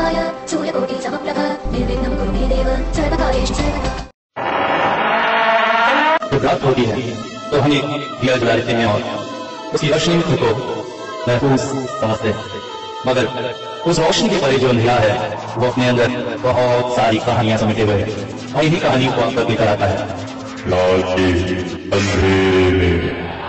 वक्रतुण्डमहाकाय सूर्यकोटिसमप्रभ निर्विघ्नं कुरु मे देव सर्वकार्येषु सर्वदा। जब रात होती है तो हम एक दिया जला लेते हैं और उसकी रोशनी को महफूज समझते हैं, मगर उस रोशनी के परे जो अंधेरा है वो अपने अंदर बहुत सारी कहानियां समेटे हुए है और इन्हीं कहानियों को आपको लेकर आता है रात के अंधेरे में।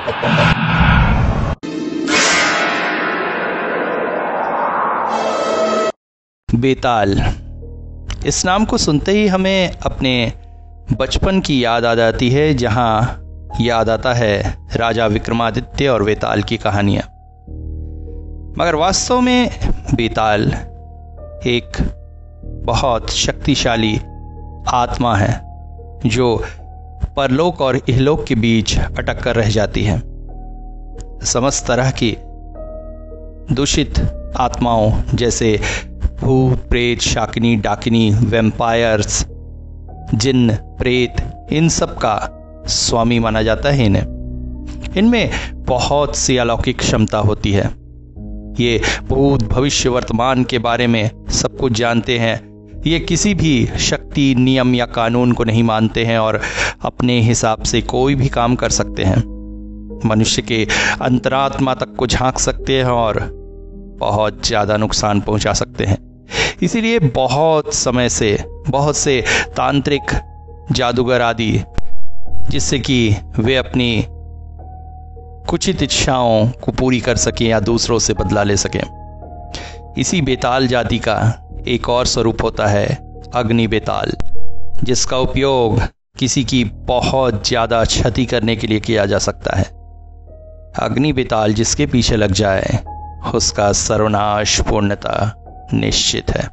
बेताल, इस नाम को सुनते ही हमें अपने बचपन की याद आ जाती है, जहां याद आता है राजा विक्रमादित्य और बेताल की कहानियां। मगर वास्तव में बेताल एक बहुत शक्तिशाली आत्मा है जो परलोक और इहलोक के बीच अटक कर रह जाती है। समस्त तरह की दूषित आत्माओं जैसे भूत, प्रेत, शाकिनी, डाकिनी, वैम्पायर्स, जिन्न, प्रेत, इन सब का स्वामी माना जाता है इन्हें। इनमें बहुत सी अलौकिक क्षमता होती है। ये भूत, भविष्य, वर्तमान के बारे में सब कुछ जानते हैं। ये किसी भी शक्ति, नियम या कानून को नहीं मानते हैं और अपने हिसाब से कोई भी काम कर सकते हैं। मनुष्य के अंतरात्मा तक को झांक सकते हैं और बहुत ज्यादा नुकसान पहुंचा सकते हैं। इसीलिए बहुत समय से बहुत से तांत्रिक, जादूगर आदि, जिससे कि वे अपनी कुचित इच्छाओं को पूरी कर सकें या दूसरों से बदला ले सकें। इसी बेताल जाति का एक और स्वरूप होता है अग्नि बेताल, जिसका उपयोग किसी की बहुत ज्यादा क्षति करने के लिए किया जा सकता है। अग्नि बेताल जिसके पीछे लग जाए उसका सर्वनाश पूर्णतः निश्चित है।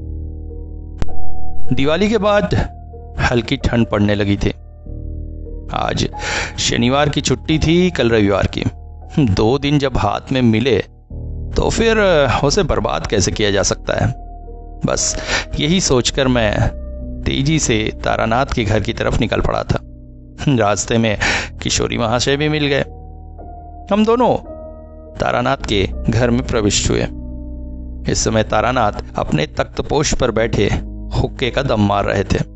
दिवाली के बाद हल्की ठंड पड़ने लगी थी। आज शनिवार की छुट्टी थी, कल रविवार की। 2 दिन जब हाथ में मिले तो फिर उसे बर्बाद कैसे किया जा सकता है। बस यही सोचकर मैं तेजी से तारानाथ के घर की तरफ निकल पड़ा था। रास्ते में किशोरी महाशय भी मिल गए। हम दोनों तारानाथ के घर में प्रविष्ट हुए। इस समय तारानाथ अपने तख्तपोश पर बैठे हुक्के का दम मार रहे थे।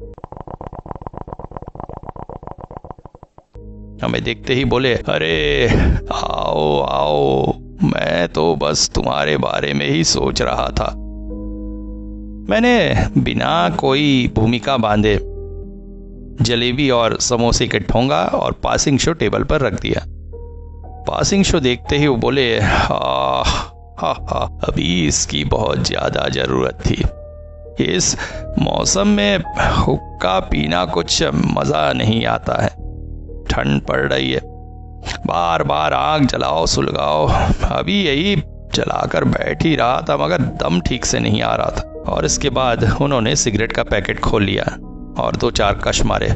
हमें देखते ही बोले, अरे आओ आओ, मैं तो बस तुम्हारे बारे में ही सोच रहा था। मैंने बिना कोई भूमिका बांधे जलेबी और समोसे के ठोंगा और पासिंग शो टेबल पर रख दिया। पासिंग शो देखते ही वो बोले, अभी इसकी बहुत ज्यादा जरूरत थी। इस मौसम में हुक्का पीना कुछ मजा नहीं आता है। ठंड पड़ रही है, बार बार आग जलाओ सुलगाओ। अभी यही जलाकर बैठ ही रहा था मगर दम ठीक से नहीं आ रहा था। और इसके बाद उन्होंने सिगरेट का पैकेट खोल लिया और 2-4 कश मारे।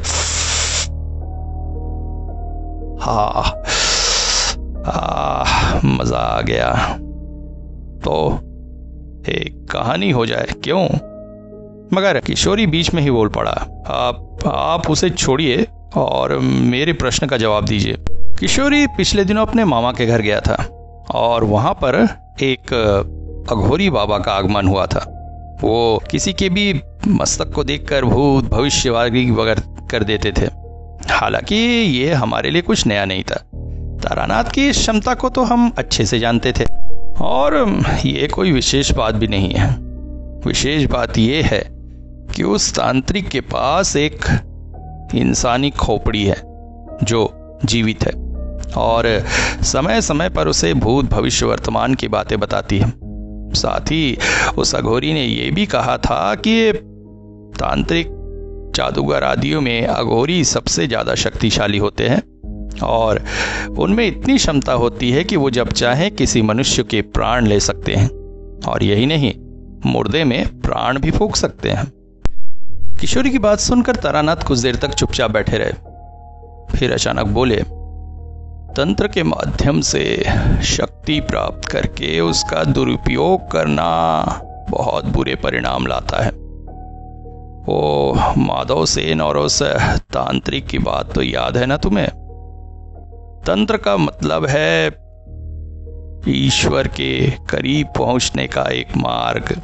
मजा आ गया। तो एक कहानी हो जाए क्यों? मगर किशोरी बीच में ही बोल पड़ा, आप उसे छोड़िए और मेरे प्रश्न का जवाब दीजिए। किशोरी पिछले दिनों अपने मामा के घर गया था और वहां पर एक अघोरी बाबा का आगमन हुआ था। वो किसी के भी मस्तक को देखकर भूत, भविष्यवाणी वगैरह कर देते थे। हालांकि ये हमारे लिए कुछ नया नहीं था। तारानाथ की इस क्षमता को तो हम अच्छे से जानते थे और ये कोई विशेष बात भी नहीं है। विशेष बात यह है कि उस तांत्रिक के पास एक इंसानी खोपड़ी है जो जीवित है और समय समय पर उसे भूत, भविष्य, वर्तमान की बातें बताती है। साथ ही उस अघोरी ने यह भी कहा था कि तांत्रिक, जादूगर आदियों में अघोरी सबसे ज्यादा शक्तिशाली होते हैं और उनमें इतनी क्षमता होती है कि वो जब चाहे किसी मनुष्य के प्राण ले सकते हैं और यही नहीं, मुर्दे में प्राण भी फूंक सकते हैं। किशोरी की बात सुनकर तारानाथ कुछ देर तक चुपचाप बैठे रहे। फिर अचानक बोले, तंत्र के माध्यम से शक्ति प्राप्त करके उसका दुरुपयोग करना बहुत बुरे परिणाम लाता है। वो माधव सेन और उस तांत्रिक की बात तो याद है ना तुम्हें? तंत्र का मतलब है ईश्वर के करीब पहुंचने का एक मार्ग।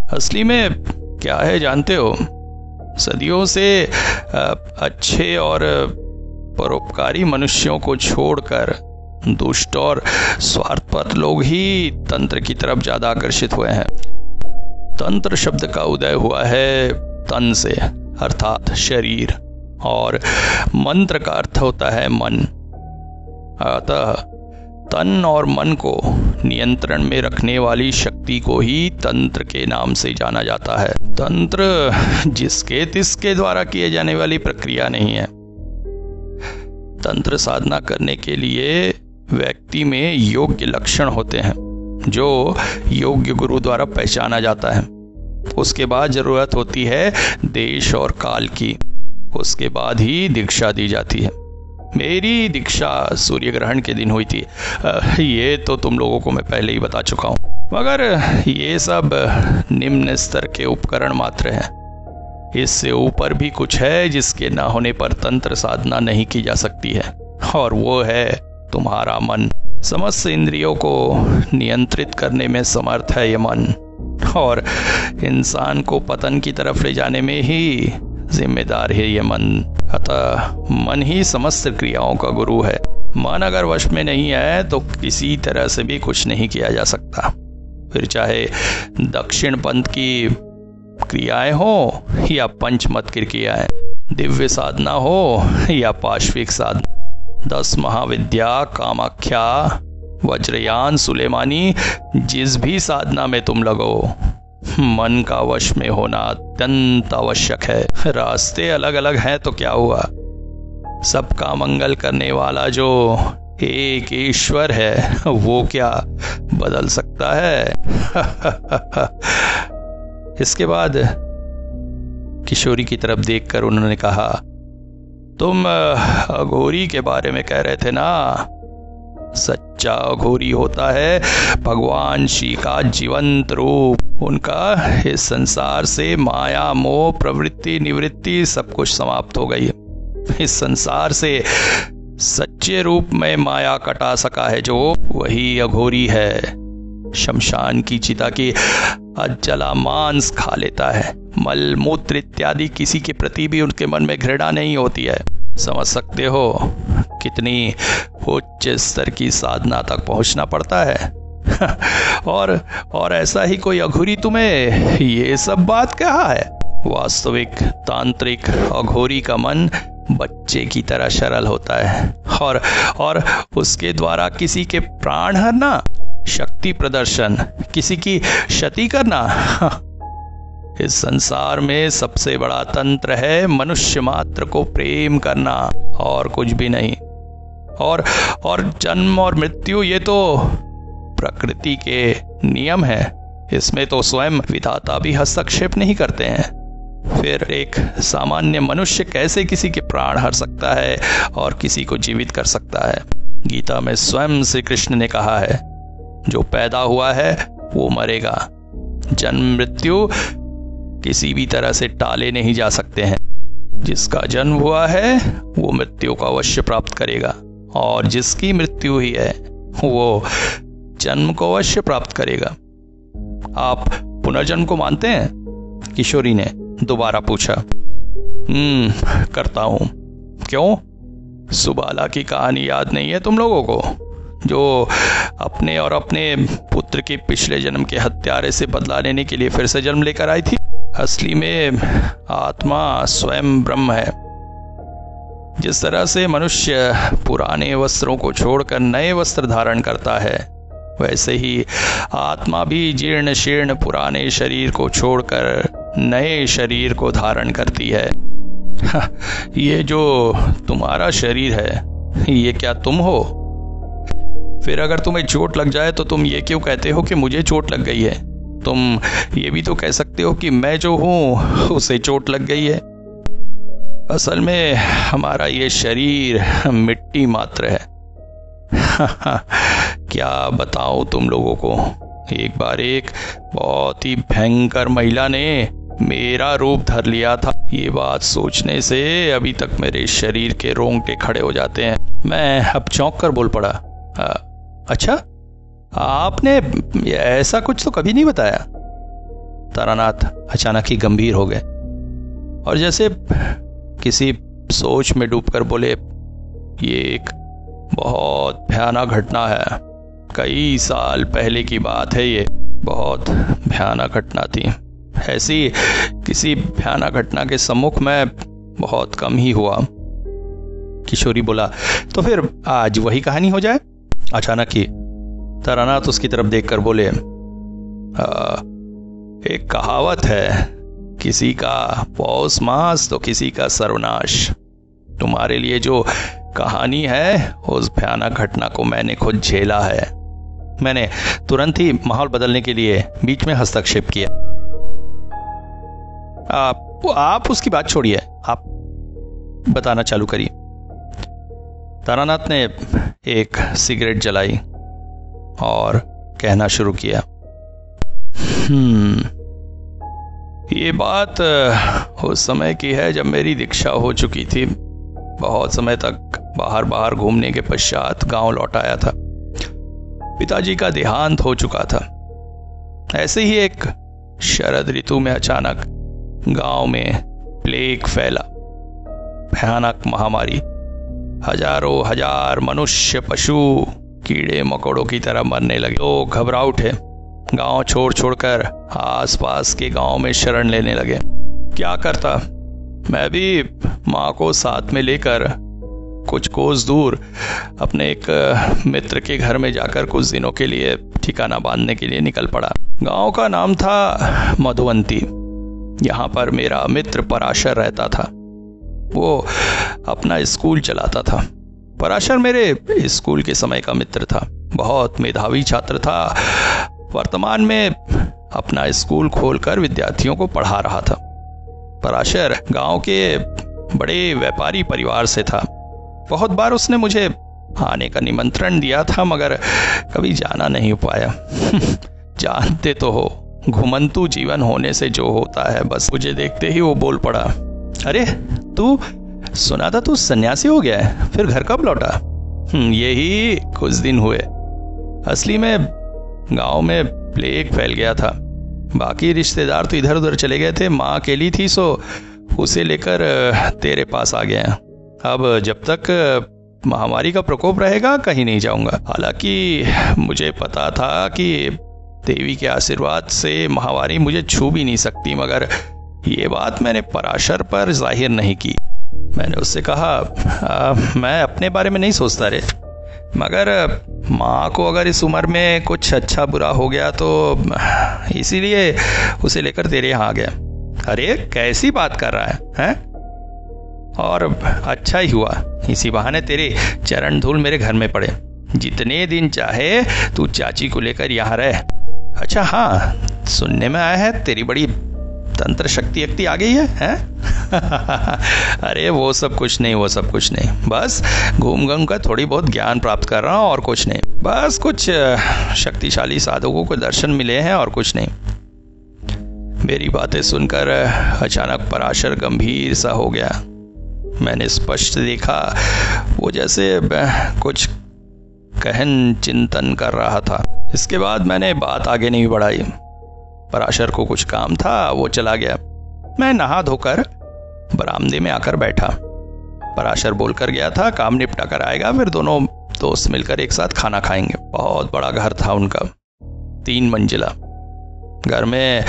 असली में क्या है जानते हो? सदियों से अच्छे और परोपकारी मनुष्यों को छोड़कर दुष्ट और स्वार्थपर लोग ही तंत्र की तरफ ज्यादा आकर्षित हुए हैं। तंत्र शब्द का उदय हुआ है तन से, अर्थात शरीर, और मंत्र का अर्थ होता है मन। अतः तन और मन को नियंत्रण में रखने वाली शक्ति को ही तंत्र के नाम से जाना जाता है। तंत्र जिसके तिसके द्वारा किए जाने वाली प्रक्रिया नहीं है। तंत्र साधना करने के लिए व्यक्ति में योग्य लक्षण होते हैं जो योग्य गुरु द्वारा पहचाना जाता है। उसके बाद जरूरत होती है देश और काल की, उसके बाद ही दीक्षा दी जाती है। मेरी दीक्षा सूर्य ग्रहण के दिन हुई थी, ये तो तुम लोगों को मैं पहले ही बता चुका हूँ, मगर ये सब निम्न स्तर के उपकरण मात्र हैं। इससे ऊपर भी कुछ है जिसके न होने पर तंत्र साधना नहीं की जा सकती है, और वो है तुम्हारा मन। समस्त इंद्रियों को नियंत्रित करने में समर्थ है ये मन, और इंसान को पतन की तरफ ले जाने में ही जिम्मेदार है ये मन। अतः मन ही समस्त क्रियाओं का गुरु है। मन अगर वश में नहीं है तो किसी तरह से भी कुछ नहीं किया जा सकता। फिर चाहे दक्षिण पंथ की क्रियाएं हो या पंचमत की क्रियाएं, दिव्य साधना हो या पाश्विक साधना, 10 महाविद्या, कामाख्या, वज्रयान, सुलेमानी, जिस भी साधना में तुम लगो, मन का वश में होना अत्यंत आवश्यक है। रास्ते अलग अलग हैं तो क्या हुआ, सबका मंगल करने वाला जो एक ईश्वर है वो क्या बदल सकता है? इसके बाद किशोरी की तरफ देखकर उन्होंने कहा, तुम अघोरी के बारे में कह रहे थे ना? सच्चा अघोरी होता है भगवान श्री का जीवंत रूप। उनका इस संसार से माया, मोह, प्रवृत्ति, निवृत्ति सब कुछ समाप्त हो गई है। इस संसार से सच्चे रूप में माया कटा सका है जो, वही अघोरी है। शमशान की चिता की अजला मांस खा लेता है। मल मूत्र इत्यादि किसी के प्रति भी उनके मन में घृणा नहीं होती है। समझ सकते हो कितनी उच्च स्तर की साधना तक पहुंचना पड़ता है। और ऐसा ही कोई अघोरी तुम्हें ये सब बात कहा है? वास्तविक तांत्रिक अघोरी का मन बच्चे की तरह सरल होता है, और उसके द्वारा किसी के प्राण हरना, शक्ति प्रदर्शन, किसी की क्षति करना, इस संसार में सबसे बड़ा तंत्र है मनुष्य मात्र को प्रेम करना, और कुछ भी नहीं। और जन्म और मृत्यु ये तो प्रकृति के नियम है, इसमें तो स्वयं विधाता भी हस्तक्षेप नहीं करते हैं। फिर एक सामान्य मनुष्य कैसे किसी के प्राण हर सकता है और किसी को जीवित कर सकता है? गीता में स्वयं श्री कृष्ण ने कहा है, जो पैदा हुआ है वो मरेगा। जन्म मृत्यु किसी भी तरह से टाले नहीं जा सकते हैं। जिसका जन्म हुआ है वो मृत्यु को अवश्य प्राप्त करेगा, और जिसकी मृत्यु हुई है वो जन्म को अवश्य प्राप्त करेगा। आप पुनर्जन्म को मानते हैं? किशोरी ने दोबारा पूछा। करता हूं। क्यों? सुबाला की कहानी याद नहीं है तुम लोगों को, जो अपने और अपने पुत्र के पिछले जन्म के हत्यारे से बदला लेने के लिए फिर से जन्म लेकर आई थी? असली में आत्मा स्वयं ब्रह्म है। जिस तरह से मनुष्य पुराने वस्त्रों को छोड़कर नए वस्त्र धारण करता है, वैसे ही आत्मा भी जीर्ण शीर्ण पुराने शरीर को छोड़कर नए शरीर को धारण करती है। ये जो तुम्हारा शरीर है, ये क्या तुम हो? फिर अगर तुम्हें चोट लग जाए तो तुम ये क्यों कहते हो कि मुझे चोट लग गई है? तुम ये भी तो कह सकते हो कि मैं जो हूं उसे चोट लग गई है। असल में हमारा ये शरीर मिट्टी मात्र है। क्या बताऊं तुम लोगों को, एक बार एक बहुत ही भयंकर महिला ने मेरा रूप धर लिया था। ये बात सोचने से अभी तक मेरे शरीर के रोंगटे खड़े हो जाते हैं। मैं अब चौंक कर बोल पड़ा, अच्छा, आपने ऐसा कुछ तो कभी नहीं बताया। तारानाथ अचानक ही गंभीर हो गए और जैसे किसी सोच में डूबकर बोले, ये एक बहुत भयानक घटना है। कई साल पहले की बात है, ये बहुत भयानक घटना थी। ऐसी किसी भयानक घटना के सम्मुख में बहुत कम ही हुआ। किशोरी बोला, तो फिर आज वही कहानी हो जाए। अचानक ही तारानाथ उसकी तरफ देखकर बोले, एक कहावत है, किसी का पौष मास तो किसी का सर्वनाश। तुम्हारे लिए जो कहानी है उस भयानक घटना को मैंने खुद झेला है। मैंने तुरंत ही माहौल बदलने के लिए बीच में हस्तक्षेप किया। आप उसकी बात छोड़िए, आप बताना चालू करिए। तारानाथ ने एक सिगरेट जलाई और कहना शुरू किया, ये बात उस समय की है जब मेरी दीक्षा हो चुकी थी। बहुत समय तक बाहर घूमने के पश्चात गांव लौट आया था। पिताजी का देहांत हो चुका था। ऐसे ही एक शरद ऋतु में अचानक गांव में प्लेग फैला, भयानक महामारी। हजारों हजार मनुष्य, पशु, कीड़े मकोड़ों की तरह मरने लगे। लोग घबरा उठे, गांव छोड़कर आसपास के गांव में शरण लेने लगे। क्या करता, मैं भी माँ को साथ में लेकर कुछ कोस दूर अपने एक मित्र के घर में जाकर कुछ दिनों के लिए ठिकाना बांधने के लिए निकल पड़ा। गांव का नाम था मधुवंती। यहाँ पर मेरा मित्र पराशर रहता था। वो अपना स्कूल चलाता था। पराशर मेरे स्कूल के समय का मित्र था। बहुत मेधावी छात्र था। वर्तमान में अपना स्कूल खोलकर विद्यार्थियों को पढ़ा रहा था। पराशर गांव के बड़े व्यापारी परिवार से था। बहुत बार उसने मुझे आने का निमंत्रण दिया था, मगर कभी जाना नहीं पाया। जानते तो हो, घुमंतु जीवन होने से जो होता है, बस मुझे देखते ही वो बोल पड़ा, अरे तू सुना था तू सन्यासी हो गया है, फिर घर कब लौटा? यही कुछ दिन हुए। असली में गांव में प्लेग फैल गया था। बाकी रिश्तेदार तो इधर उधर चले गए थे। माँ अकेली थी, सो उसे लेकर तेरे पास आ गया। अब जब तक महामारी का प्रकोप रहेगा कहीं नहीं जाऊंगा। हालांकि मुझे पता था कि देवी के आशीर्वाद से महामारी मुझे छू भी नहीं सकती, मगर ये बात मैंने पराशर पर जाहिर नहीं की। मैंने उससे कहा, मैं अपने बारे में नहीं सोचता रे, मगर माँ को अगर इस उम्र में कुछ अच्छा बुरा हो गया तो इसीलिए उसे लेकर तेरे यहाँ आ गया। अरे कैसी बात कर रहा है? और अच्छा ही हुआ, इसी बहाने तेरे चरण धूल मेरे घर में पड़े। जितने दिन चाहे तू चाची को लेकर यहाँ रह। अच्छा हाँ, सुनने में आया है तेरी बड़ी तंत्र शक्ति आ गई है? अरे वो सब कुछ नहीं, बस घूम घूम कर थोड़ी बहुत ज्ञान प्राप्त कर रहा हूँ और कुछ नहीं। बस कुछ शक्तिशाली साधकों को दर्शन मिले हैं और कुछ नहीं। मेरी बातें सुनकर अचानक पराशर गंभीर सा हो गया। मैंने स्पष्ट देखा वो जैसे कुछ गहन चिंतन कर रहा था। इसके बाद मैंने बात आगे नहीं बढ़ाई। पराशर को कुछ काम था, वो चला गया। मैं नहा धोकर बरामदे में आकर बैठा। पराशर बोलकर गया था काम निपटा कर आएगा, फिर दोनों दोस्त मिलकर एक साथ खाना खाएंगे। बहुत बड़ा घर था उनका, 3 मंजिला। घर में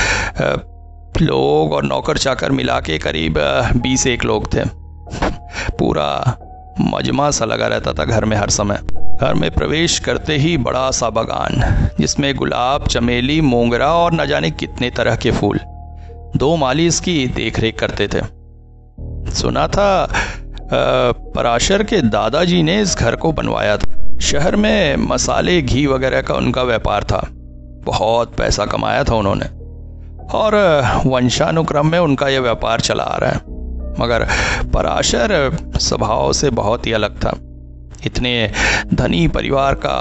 लोग और नौकर चाकर मिला के करीब 20 लोग थे। पूरा मजमा सा लगा रहता था घर में हर समय। घर में प्रवेश करते ही बड़ा सा बगान, जिसमें गुलाब, चमेली, मोगरा और न जाने कितने तरह के फूल। 2 माली इसकी देखरेख करते थे। सुना था पराशर के दादाजी ने इस घर को बनवाया था। शहर में मसाले, घी वगैरह का उनका व्यापार था। बहुत पैसा कमाया था उन्होंने और वंशानुक्रम में उनका यह व्यापार चला आ रहा है। मगर पराशर स्वभाव से बहुत ही अलग था। इतने धनी परिवार का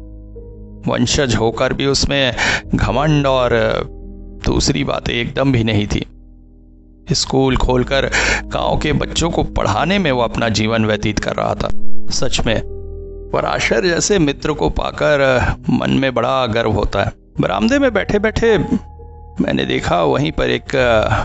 वंशज होकर भी उसमें घमंड और दूसरी बातें एकदम भी नहीं थी। स्कूल खोलकर गांव के बच्चों को पढ़ाने में वो अपना जीवन व्यतीत कर रहा था। सच में पराशर जैसे मित्र को पाकर मन में बड़ा गर्व होता है। बरामदे में बैठे बैठे मैंने देखा वहीं पर एक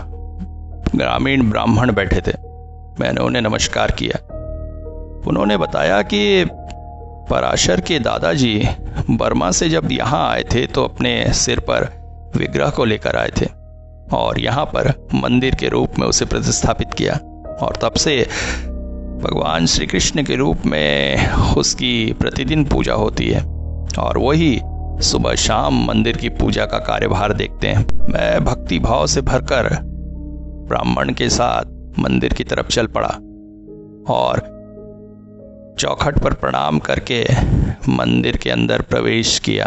ग्रामीण ब्राह्मण बैठे थे। मैंने उन्हें नमस्कार किया। उन्होंने बताया कि पराशर के दादाजी बर्मा से जब यहाँ आए थे तो अपने सिर पर विग्रह को लेकर आए थे और यहाँ पर मंदिर के रूप में उसे प्रतिस्थापित किया, और तब से भगवान श्री कृष्ण के रूप में उसकी प्रतिदिन पूजा होती है और वही सुबह शाम मंदिर की पूजा का कार्यभार देखते हैं। मैं भक्ति भाव से भरकर ब्राह्मण के साथ मंदिर की तरफ चल पड़ा और चौखट पर प्रणाम करके मंदिर के अंदर प्रवेश किया।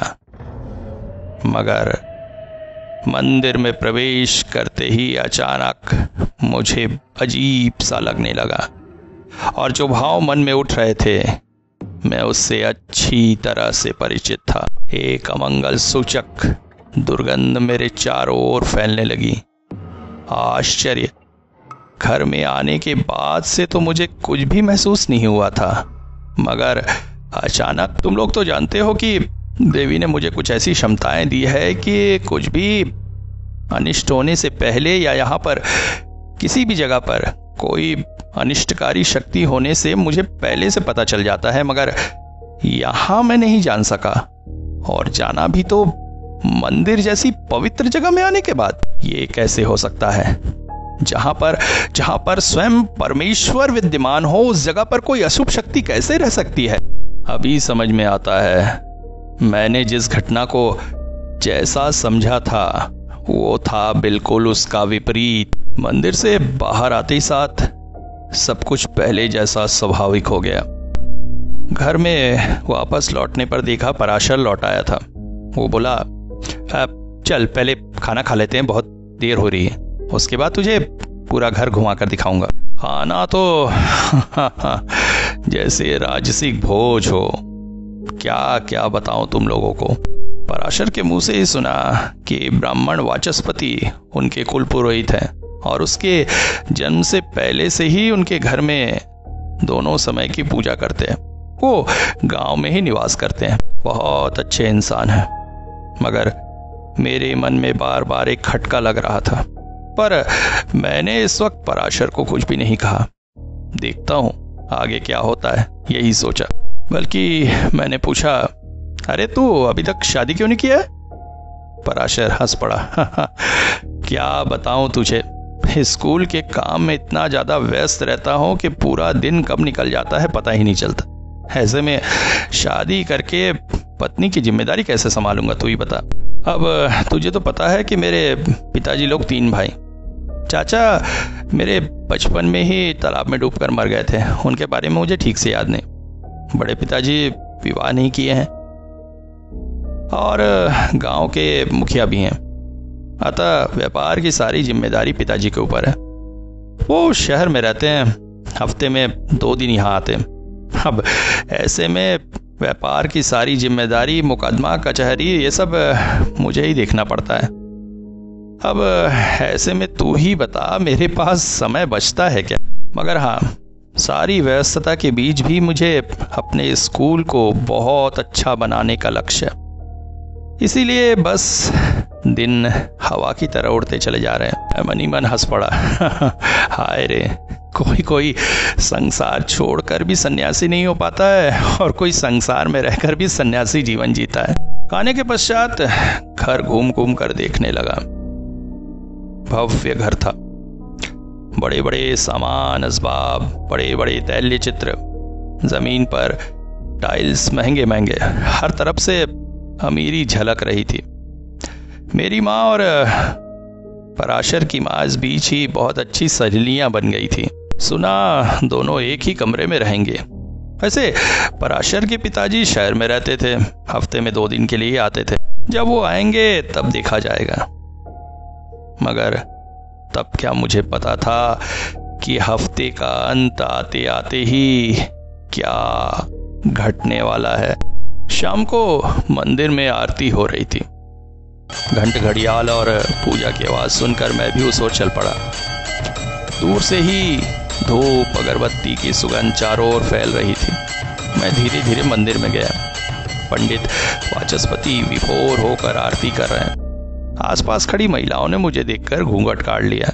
मगर मंदिर में प्रवेश करते ही अचानक मुझे अजीब सा लगने लगा और जो भाव मन में उठ रहे थे मैं उससे अच्छी तरह से परिचित था। एक अमंगल सूचक दुर्गंध मेरे चारों ओर फैलने लगी। आश्चर्य, घर में आने के बाद से तो मुझे कुछ भी महसूस नहीं हुआ था, मगर अचानक, तुम लोग तो जानते हो कि देवी ने मुझे कुछ ऐसी क्षमताएं दी है कि कुछ भी अनिष्ट होने से पहले या यहाँ पर किसी भी जगह पर कोई अनिष्टकारी शक्ति होने से मुझे पहले से पता चल जाता है, मगर यहाँ मैं नहीं जान सका, और जाना भी तो मंदिर जैसी पवित्र जगह में आने के बाद। ये कैसे हो सकता है? जहां पर स्वयं परमेश्वर विद्यमान हो उस जगह पर कोई अशुभ शक्ति कैसे रह सकती है? अभी समझ में आता है। मैंने जिस घटना को जैसा समझा था वो था बिल्कुल उसका विपरीत। मंदिर से बाहर आते ही साथ सब कुछ पहले जैसा स्वाभाविक हो गया। घर में वापस लौटने पर देखा पराशर लौट आया था। वो बोला, चल पहले खाना खा लेते हैं, बहुत देर हो रही है, उसके बाद तुझे पूरा घर घुमा कर दिखाऊंगा। खाना तो जैसे राजसिक भोज हो, क्या क्या बताऊं तुम लोगों को। पराशर के मुंह से ही सुना कि ब्राह्मण वाचस्पति उनके कुल पुरोहित हैं और उसके जन्म से पहले से ही उनके घर में दोनों समय की पूजा करते हैं। वो गांव में ही निवास करते हैं, बहुत अच्छे इंसान हैं। मगर मेरे मन में बार बार एक खटका लग रहा था, पर मैंने इस वक्त पराशर को कुछ भी नहीं कहा। देखता हूं आगे क्या होता है, यही सोचा। बल्कि मैंने पूछा, अरे तू अभी तक शादी क्यों नहीं किया? पराशर हंस पड़ा। क्या बताऊं तुझे, स्कूल के काम में इतना ज्यादा व्यस्त रहता हूं कि पूरा दिन कब निकल जाता है पता ही नहीं चलता। ऐसे में शादी करके पत्नी की जिम्मेदारी कैसे संभालूंगा, तू ही बता। अब तुझे तो पता है कि मेरे पिताजी लोग 3 भाई। चाचा मेरे बचपन में ही तालाब में डूबकर मर गए थे, उनके बारे में मुझे ठीक से याद नहीं। बड़े पिताजी विवाह नहीं किए हैं और गांव के मुखिया भी हैं, अतः व्यापार की सारी जिम्मेदारी पिताजी के ऊपर है। वो शहर में रहते हैं, हफ्ते में 2 दिन यहाँ आते हैं। अब ऐसे में व्यापार की सारी जिम्मेदारी, मुकदमा, कचहरी, ये सब मुझे ही देखना पड़ता है। अब ऐसे में तू ही बता, मेरे पास समय बचता है क्या? मगर हाँ, सारी व्यस्तता के बीच भी मुझे अपने स्कूल को बहुत अच्छा बनाने का लक्ष्य है। इसीलिए बस दिन हवा की तरह उड़ते चले जा रहे हैं। मन ही मन हंस पड़ा। हाय रे, कोई संसार छोड़कर भी सन्यासी नहीं हो पाता है और कोई संसार में रहकर भी सन्यासी जीवन जीता है। खाने के पश्चात घर घूम घूम कर देखने लगा। भव्य घर था, बड़े बड़े सामान, असबाब, बड़े बड़े तैल्य चित्र, जमीन पर टाइल्स महंगे महंगे, हर तरफ से अमीरी झलक रही थी। मेरी माँ और पराशर की माँ इस बीच ही बहुत अच्छी सहेलियां बन गई थी। सुना दोनों एक ही कमरे में रहेंगे। वैसे पराशर के पिताजी शहर में रहते थे, हफ्ते में 2 दिन के लिए आते थे। जब वो आएंगे तब देखा जाएगा। मगर तब क्या मुझे पता था कि हफ्ते का अंत आते आते ही क्या घटने वाला है। शाम को मंदिर में आरती हो रही थी। घंट घड़ियाल और पूजा की आवाज सुनकर मैं भी उस ओर चल पड़ा। दूर से ही धूप अगरबत्ती की सुगंध चारों ओर फैल रही थी। मैं धीरे धीरे मंदिर में गया। पंडित वाचस्पति विभोर होकर आरती कर रहे हैं। आसपास खड़ी महिलाओं ने मुझे देखकर घूंघट काट लिया,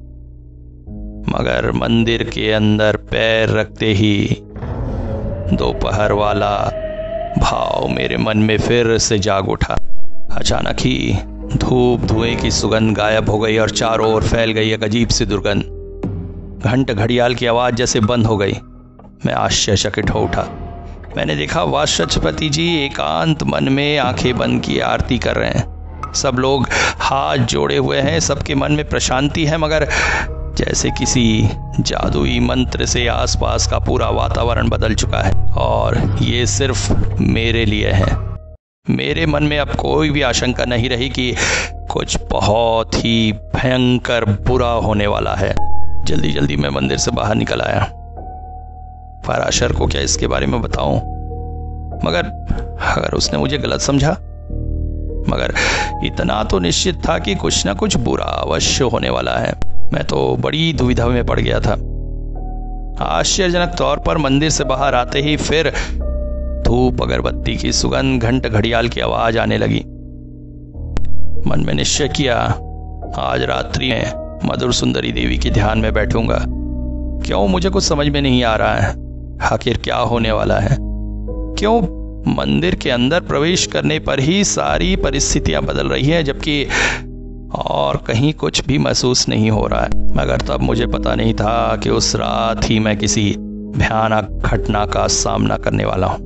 मगर मंदिर के अंदर पैर रखते ही दोपहर वाला भाव मेरे मन में फिर से जाग उठा। अचानक ही धूप धुएं की सुगंध गायब हो गई और चारों ओर फैल गई एक अजीब सी दुर्गंध। घंट घड़ियाल की आवाज जैसे बंद हो गई। मैं आश्चर्यचकित हो उठा। मैंने देखा वाचस्पति जी एकांत मन में आंखें बंद किए आरती कर रहे हैं। सब लोग हाथ जोड़े हुए हैं, सबके मन में प्रशांति है, मगर जैसे किसी जादुई मंत्र से आसपास का पूरा वातावरण बदल चुका है। और ये सिर्फ मेरे लिए है। मेरे मन में अब कोई भी आशंका नहीं रही कि कुछ बहुत ही भयंकर बुरा होने वाला है। जल्दी जल्दी मैं मंदिर से बाहर निकल आया। पराशर को क्या इसके बारे में बताऊं? मगर अगर उसने मुझे गलत समझा, मगर इतना तो निश्चित था कि कुछ ना कुछ बुरा अवश्य होने वाला है। मैं तो बड़ी दुविधा में पड़ गया था। आश्चर्यजनक तौर पर मंदिर से बाहर आते ही फिर धूप, अगरबत्ती की सुगंध, घंट घड़ियाल की आवाज आने लगी। मन में निश्चय किया, आज रात्रि में मधुर सुंदरी देवी के ध्यान में बैठूंगा। क्यों, मुझे कुछ समझ में नहीं आ रहा है। आखिर क्या होने वाला है? क्यों मंदिर के अंदर प्रवेश करने पर ही सारी परिस्थितियां बदल रही हैं, जबकि और कहीं कुछ भी महसूस नहीं हो रहा है। मगर तब मुझे पता नहीं था कि उस रात ही मैं किसी भयानक घटना का सामना करने वाला हूं।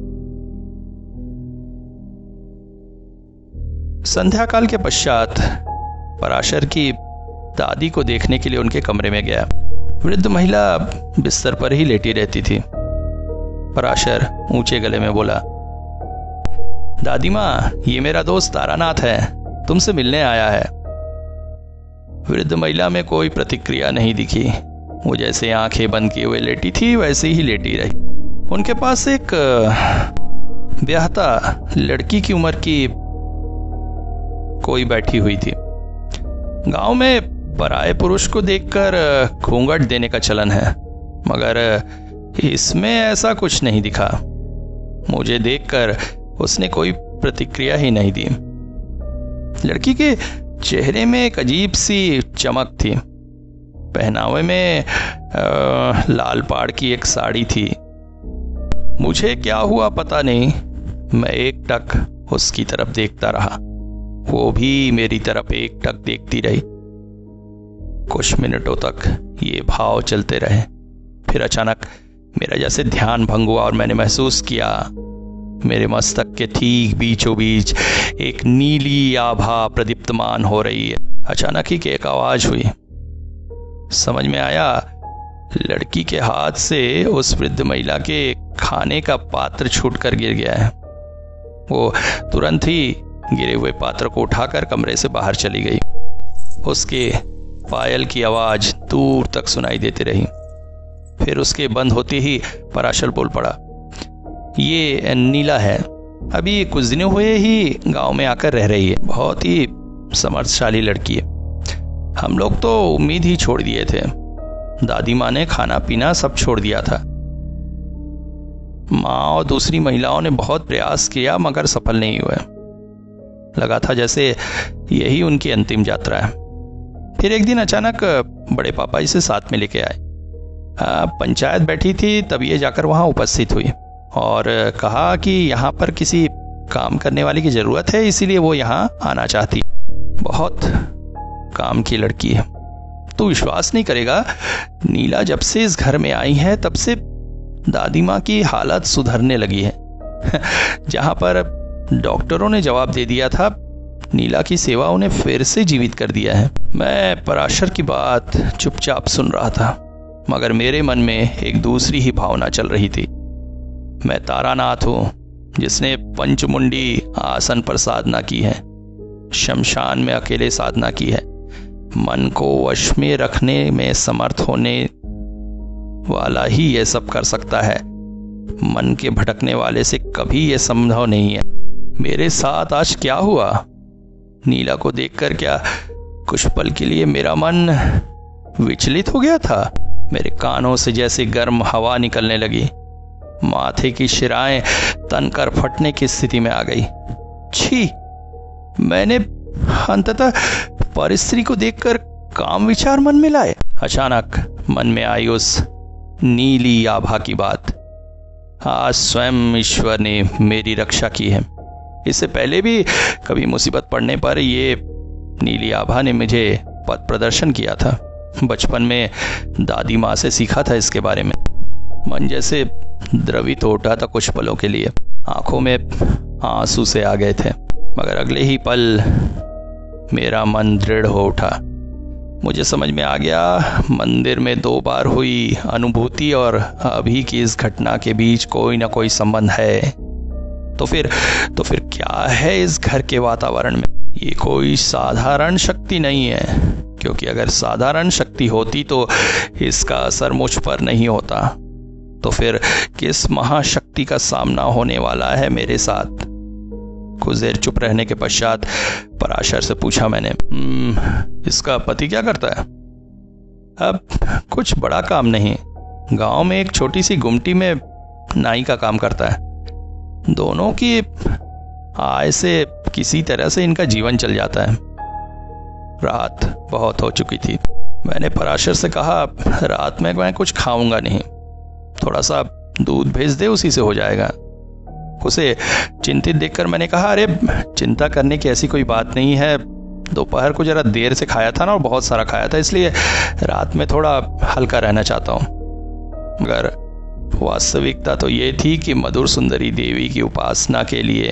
संध्या काल के पश्चात पराशर की दादी को देखने के लिए उनके कमरे में गया। वृद्ध महिला बिस्तर पर ही लेटी रहती थी। पराशर ऊंचे गले में बोला, दादी माँ, ये मेरा दोस्त तारानाथ है, तुमसे मिलने आया है। वृद्ध महिला में कोई प्रतिक्रिया नहीं दिखी। वो जैसे आंखें बंद किए हुए लेटी थी वैसे ही लेटी रही। उनके पास एक ब्याहता लड़की की उम्र की कोई बैठी हुई थी। गांव में पराये पुरुष को देखकर घूंघट देने का चलन है, मगर इसमें ऐसा कुछ नहीं दिखा। मुझे देखकर उसने कोई प्रतिक्रिया ही नहीं दी। लड़की के चेहरे में एक अजीब सी चमक थी। पहनावे में लाल पाड़ की एक साड़ी थी। मुझे क्या हुआ पता नहीं, मैं एकटक उसकी तरफ देखता रहा। वो भी मेरी तरफ एकटक देखती रही। कुछ मिनटों तक ये भाव चलते रहे। फिर अचानक मेरा जैसे ध्यान भंग हुआ और मैंने महसूस किया मेरे मस्तक के ठीक बीचों बीच एक नीली आभा प्रदीप्तमान हो रही है। अचानक ही एक आवाज हुई। समझ में आया, लड़की के हाथ से उस वृद्ध महिला के खाने का पात्र छूटकर गिर गया है। वो तुरंत ही गिरे हुए पात्र को उठाकर कमरे से बाहर चली गई। उसके पायल की आवाज दूर तक सुनाई देती रही। फिर उसके बंद होते ही पराशर बोल पड़ा, ये नीला है, अभी कुछ दिन हुए ही गांव में आकर रह रही है। बहुत ही समर्थशाली लड़की है। हम लोग तो उम्मीद ही छोड़ दिए थे। दादी माँ ने खाना पीना सब छोड़ दिया था। माँ और दूसरी महिलाओं ने बहुत प्रयास किया मगर सफल नहीं हुए। लगा था जैसे यही उनकी अंतिम यात्रा है। फिर एक दिन अचानक बड़े पापा इसे साथ में लेके आए। पंचायत बैठी थी, तब ये जाकर वहां उपस्थित हुई और कहा कि यहाँ पर किसी काम करने वाले की जरूरत है, इसीलिए वो यहाँ आना चाहती। बहुत काम की लड़की है। तो विश्वास नहीं करेगा, नीला जब से इस घर में आई है तब से दादी माँ की हालत सुधरने लगी है। जहां पर डॉक्टरों ने जवाब दे दिया था, नीला की सेवा उन्हें फिर से जीवित कर दिया है। मैं पराशर की बात चुपचाप सुन रहा था, मगर मेरे मन में एक दूसरी ही भावना चल रही थी। मैं तारानाथ हूं, जिसने पंचमुंडी आसन पर साधना की है, शमशान में अकेले साधना की है। मन को वश में रखने में समर्थ होने वाला ही यह सब कर सकता है। मन के भटकने वाले से कभी यह संभव नहीं है। मेरे साथ आज क्या हुआ? नीला को देखकर क्या कुछ पल के लिए मेरा मन विचलित हो गया था? मेरे कानों से जैसे गर्म हवा निकलने लगी। माथे की शिराएं तनकर फटने की स्थिति में आ गई। छी, मैंने अंततः परिस्त्री को देखकर काम विचार मन में लाए। अचानक मन में आई उस नीली आभा की बात। आज स्वयं ईश्वर ने मेरी रक्षा की है। इससे पहले भी कभी मुसीबत पड़ने पर ये नीली आभा ने मुझे पथ प्रदर्शन किया था। बचपन में दादी माँ से सीखा था इसके बारे में। मन जैसे द्रवित हो उठा था कुछ पलों के लिए, आंखों में आंसू से आ गए थे, मगर अगले ही पल मेरा मन दृढ़ हो उठा। मुझे समझ में आ गया मंदिर में 2 बार हुई अनुभूति और अभी की इस घटना के बीच कोई ना कोई संबंध है। तो फिर क्या है इस घर के वातावरण में? ये कोई साधारण शक्ति नहीं है, क्योंकि अगर साधारण शक्ति होती तो इसका असर मुझ पर नहीं होता। तो फिर किस महाशक्ति का सामना होने वाला है मेरे साथ? कुछ देर चुप रहने के पश्चात पराशर से पूछा मैंने, इसका पति क्या करता है? अब कुछ बड़ा काम नहीं, गांव में एक छोटी सी गुमटी में नाई का काम करता है। दोनों की आय से किसी तरह से इनका जीवन चल जाता है। रात बहुत हो चुकी थी। मैंने पराशर से कहा, रात में मैं कुछ खाऊंगा नहीं, थोड़ा सा दूध भेज दे, उसी से हो जाएगा। उसे चिंतित देखकर मैंने कहा, अरे चिंता करने की ऐसी कोई बात नहीं है, दोपहर को जरा देर से खाया था ना, और बहुत सारा खाया था, इसलिए रात में थोड़ा हल्का रहना चाहता हूं। मगर वास्तविकता तो ये थी कि मधुर सुंदरी देवी की उपासना के लिए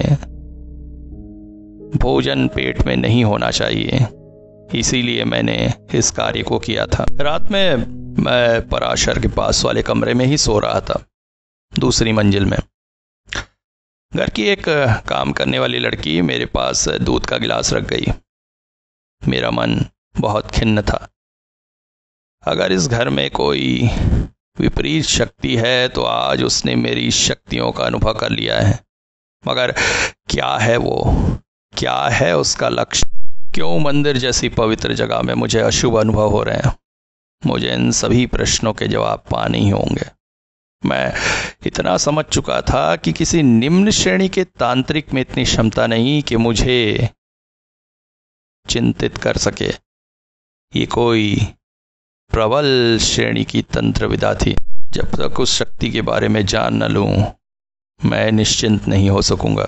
भोजन पेट में नहीं होना चाहिए, इसीलिए मैंने इस कार्य को किया था। रात में मैं पराशर के पास वाले कमरे में ही सो रहा था, दूसरी मंजिल में। घर की एक काम करने वाली लड़की मेरे पास दूध का गिलास रख गई। मेरा मन बहुत खिन्न था। अगर इस घर में कोई विपरीत शक्ति है तो आज उसने मेरी शक्तियों का अनुभव कर लिया है। मगर क्या है वो? क्या है उसका लक्ष्य? क्यों मंदिर जैसी पवित्र जगह में मुझे अशुभ अनुभव हो रहे हैं? मुझे इन सभी प्रश्नों के जवाब पाने ही होंगे। मैं इतना समझ चुका था कि किसी निम्न श्रेणी के तांत्रिक में इतनी क्षमता नहीं कि मुझे चिंतित कर सके। ये कोई प्रबल श्रेणी की तंत्र विद्या थी। जब तक उस शक्ति के बारे में जान न लूं, मैं निश्चिंत नहीं हो सकूंगा।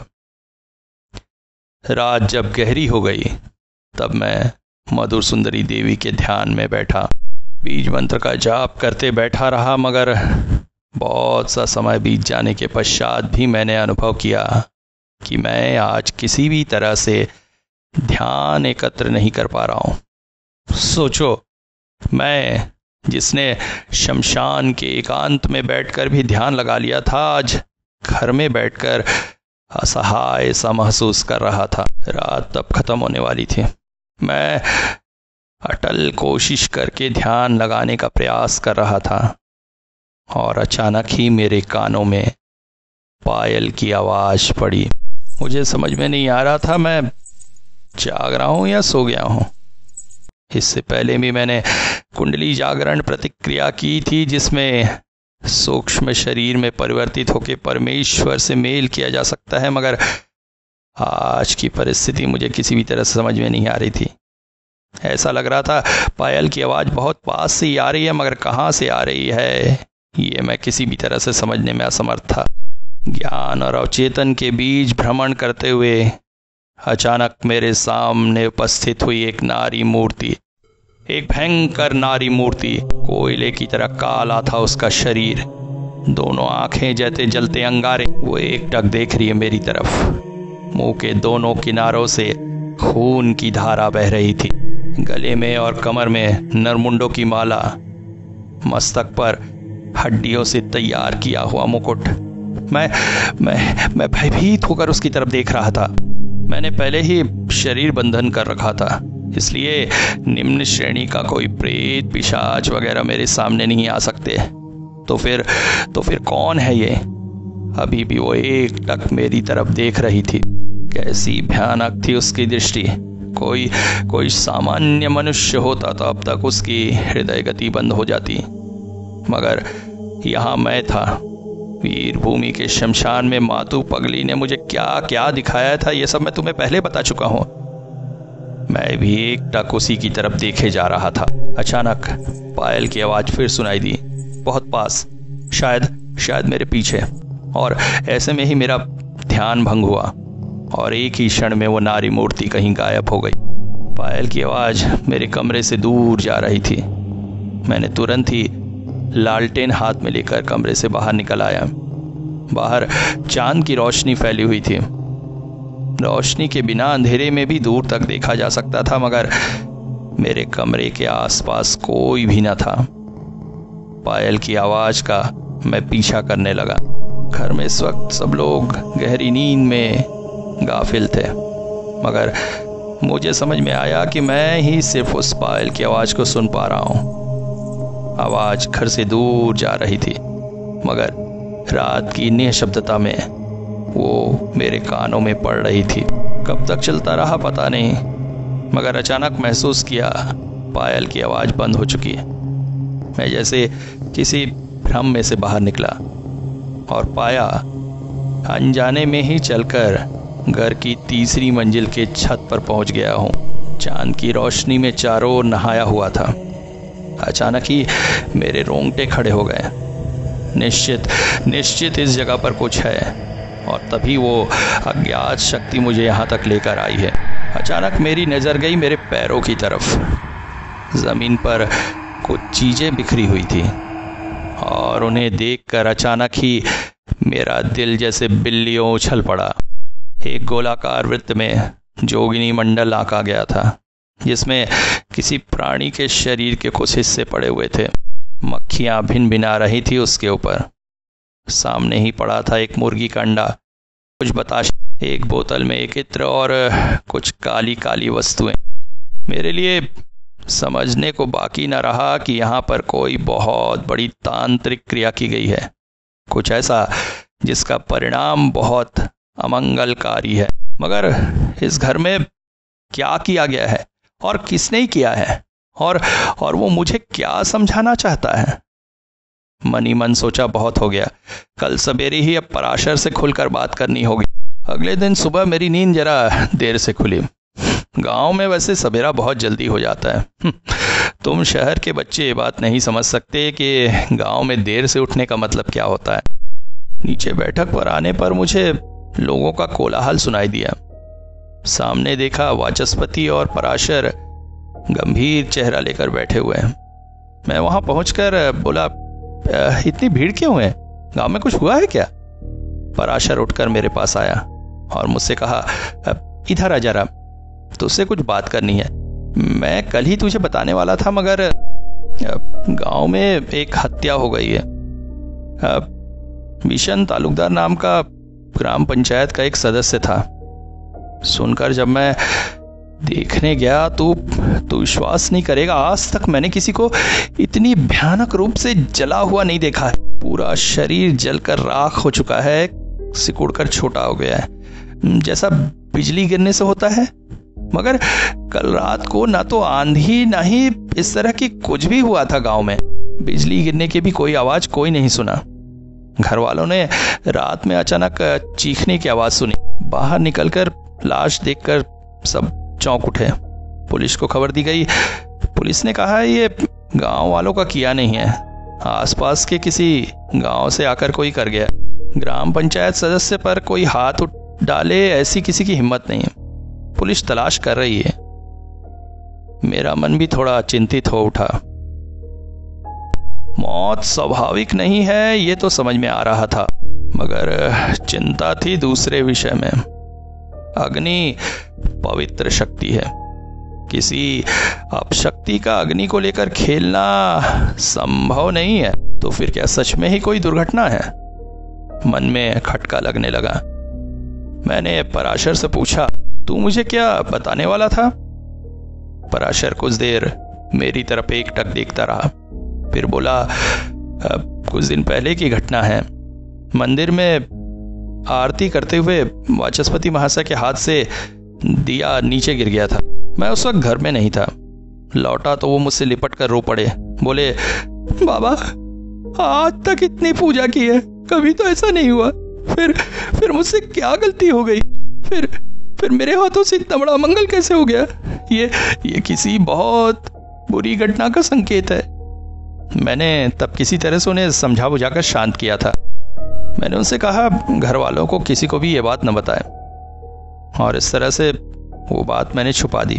रात जब गहरी हो गई तब मैं मधुर सुंदरी देवी के ध्यान में बैठा। बीज मंत्र का जाप करते बैठा रहा, मगर बहुत सा समय बीत जाने के पश्चात भी मैंने अनुभव किया कि मैं आज किसी भी तरह से ध्यान एकत्र नहीं कर पा रहा हूं। सोचो, मैं जिसने शमशान के एकांत में बैठकर भी ध्यान लगा लिया था, आज घर में बैठकर असहाय सा महसूस कर रहा था। रात तब खत्म होने वाली थी। मैं अटल कोशिश करके ध्यान लगाने का प्रयास कर रहा था और अचानक ही मेरे कानों में पायल की आवाज पड़ी। मुझे समझ में नहीं आ रहा था मैं जाग रहा हूं या सो गया हूं। इससे पहले भी मैंने कुंडली जागरण प्रतिक्रिया की थी, जिसमें सूक्ष्म शरीर में परिवर्तित होकर परमेश्वर से मेल किया जा सकता है, मगर आज की परिस्थिति मुझे किसी भी तरह से समझ में नहीं आ रही थी। ऐसा लग रहा था पायल की आवाज बहुत पास से ही आ रही है, मगर कहाँ से आ रही है ये मैं किसी भी तरह से समझने में असमर्थ था। ज्ञान और अवचेतन के बीच भ्रमण करते हुए अचानक मेरे सामने उपस्थित हुई एक नारी मूर्ति, एक भयंकर नारी मूर्ति। कोयले की तरह काला था उसका शरीर, दोनों आंखें जैसे जलते अंगारे। वो एकटक देख रही है मेरी तरफ। मुंह के दोनों किनारों से खून की धारा बह रही थी। गले में और कमर में नरमुंडों की माला, मस्तक पर हड्डियों से तैयार किया हुआ मुकुट। मैं भयभीत होकर उसकी तरफ देख रहा था। मैंने पहले ही शरीर बंधन कर रखा था, इसलिए निम्न श्रेणी का कोई प्रेत पिशाच वगैरह मेरे सामने नहीं आ सकते। तो फिर कौन है ये? अभी भी वो एकटक मेरी तरफ देख रही थी। कैसी भयानक थी उसकी दृष्टि। कोई सामान्य मनुष्य होता तो अब तक उसकी हृदय गति बंद हो जाती, मगर यहाँ मैं था। वीरभूमि के शमशान में मातू पगली ने मुझे क्या क्या दिखाया था, ये सब मैं तुम्हें पहले बता चुका हूँ। मैं भी एकटक उसी की तरफ देखे जा रहा था। अचानक पायल की आवाज फिर सुनाई दी, बहुत पास, शायद मेरे पीछे। और ऐसे में ही मेरा ध्यान भंग हुआ और एक ही क्षण में वो नारी मूर्ति कहीं गायब हो गई। पायल की आवाज मेरे कमरे से दूर जा रही थी। मैंने तुरंत ही लालटेन हाथ में लेकर कमरे से बाहर निकल आया। बाहर चांद की रोशनी फैली हुई थी। रोशनी के बिना अंधेरे में भी दूर तक देखा जा सकता था, मगर मेरे कमरे के आसपास कोई भी न था। पायल की आवाज का मैं पीछा करने लगा। घर में इस वक्त सब लोग गहरी नींद में गाफिल थे, मगर मुझे समझ में आया कि मैं ही सिर्फ उस पायल की आवाज को सुन पा रहा हूं। आवाज घर से दूर जा रही थी, मगर रात की निःशब्दता में वो मेरे कानों में पड़ रही थी। कब तक चलता रहा पता नहीं, मगर अचानक महसूस किया पायल की आवाज बंद हो चुकी है। मैं जैसे किसी भ्रम में से बाहर निकला और पाया अनजाने में ही चलकर घर की तीसरी मंजिल के छत पर पहुंच गया हूं। चांद की रोशनी में चारों ओर नहाया हुआ था। अचानक ही मेरे रोंगटे खड़े हो गए। निश्चित इस जगह पर कुछ है, और तभी वो अज्ञात शक्ति मुझे यहाँ तक लेकर आई है। अचानक मेरी नजर गई मेरे पैरों की तरफ। जमीन पर कुछ चीजें बिखरी हुई थी और उन्हें देखकर अचानक ही मेरा दिल जैसे बिल्लियों उछल पड़ा। एक गोलाकार वृत्त में जोगिनी मंडल आंका गया था, जिसमें किसी प्राणी के शरीर के कुछ हिस्से पड़े हुए थे। मक्खियां भिन भिना रही थी उसके ऊपर। सामने ही पड़ा था एक मुर्गी का अंडा, कुछ बताशा, एक बोतल में एक इत्र और कुछ काली काली वस्तुएं। मेरे लिए समझने को बाकी न रहा कि यहाँ पर कोई बहुत बड़ी तांत्रिक क्रिया की गई है, कुछ ऐसा जिसका परिणाम बहुत अमंगलकारी है। मगर इस घर में क्या किया गया है और किसने किया है, और वो मुझे क्या समझाना चाहता है? मन ही मन सोचा बहुत हो गया, कल सवेरे ही अब पराशर से खुलकर बात करनी होगी। अगले दिन सुबह मेरी नींद जरा देर से खुली। गांव में वैसे सवेरा बहुत जल्दी हो जाता है। तुम शहर के बच्चे ये बात नहीं समझ सकते कि गांव में देर से उठने का मतलब क्या होता है। नीचे बैठक पर आने पर मुझे लोगों का कोलाहल सुनाई दिया। सामने देखा वाचस्पति और पराशर गंभीर चेहरा लेकर बैठे हुए हैं। मैं वहां पहुंचकर बोला, इतनी भीड़ क्यों है? गांव में कुछ हुआ है क्या? पराशर उठकर मेरे पास आया और मुझसे कहा, इधर आ जरा, तुझसे कुछ बात करनी है। मैं कल ही तुझे बताने वाला था, मगर गांव में एक हत्या हो गई है। मिशन तालुकदार नाम का ग्राम पंचायत का एक सदस्य था। सुनकर जब मैं देखने गया तो विश्वास नहीं करेगा, आज तक मैंने किसी को इतनी भयानक रूप से जला हुआ नहीं देखा है। पूरा शरीर जलकर राख हो चुका है, सिकुड़कर छोटा हो गया है, जैसा बिजली गिरने से होता है। मगर कल रात को ना तो आंधी ना ही इस तरह की कुछ भी हुआ था गांव में। बिजली गिरने की भी कोई आवाज कोई नहीं सुना। घर वालों ने रात में अचानक चीखने की आवाज सुनी। बाहर निकलकर लाश देखकर सब चौंक उठे। पुलिस को खबर दी गई। पुलिस ने कहा ये गांव वालों का किया नहीं है, आसपास के किसी गांव से आकर कोई कर गया। ग्राम पंचायत सदस्य पर कोई हाथ डाले ऐसी किसी की हिम्मत नहीं है। पुलिस तलाश कर रही है। मेरा मन भी थोड़ा चिंतित हो उठा। मौत स्वाभाविक नहीं है ये तो समझ में आ रहा था, मगर चिंता थी दूसरे विषय में। अग्नि पवित्र शक्ति है, किसी अपशक्ति का अग्नि को लेकर खेलना संभव नहीं है। तो फिर क्या सच में ही कोई दुर्घटना है? मन में खटका लगने लगा। मैंने पराशर से पूछा, तू मुझे क्या बताने वाला था? पराशर कुछ देर मेरी तरफ एकटक देखता रहा, फिर बोला, कुछ दिन पहले की घटना है। मंदिर में आरती करते हुए वाचस्पति महाशय के हाथ से दिया नीचे गिर गया था। मैं उस वक्त घर में नहीं था। लौटा तो वो मुझसे लिपट कर रो पड़े। बोले, बाबा आज तक इतनी पूजा की है, कभी तो ऐसा नहीं हुआ। फिर मुझसे क्या गलती हो गई? फिर मेरे हाथों से इतना बड़ा अमंगल कैसे हो गया? ये किसी बहुत बुरी घटना का संकेत है। मैंने तब किसी तरह से उन्हें समझा बुझाकर शांत किया था। मैंने उनसे कहा घर वालों को किसी को भी ये बात न बताएं, और इस तरह से वो बात मैंने छुपा दी।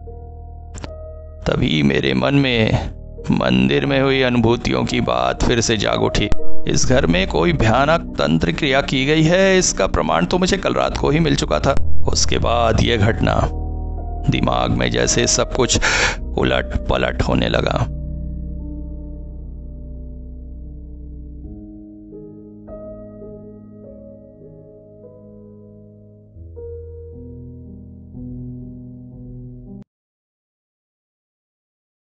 तभी मेरे मन में मंदिर में हुई अनुभूतियों की बात फिर से जाग उठी। इस घर में कोई भयानक तंत्र क्रिया की गई है, इसका प्रमाण तो मुझे कल रात को ही मिल चुका था। उसके बाद यह घटना, दिमाग में जैसे सब कुछ उलट पलट होने लगा।